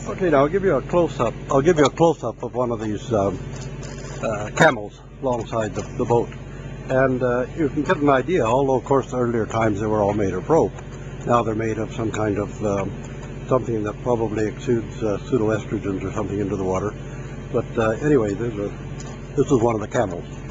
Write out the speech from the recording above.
Okay, now I'll give you a close-up. I'll give you a close-up of one of these camels alongside the boat, and you can get an idea. Although, of course, earlier times they were all made of rope. Now they're made of some kind of something that probably exudes pseudoestrogens or something into the water. But anyway, this is one of the camels.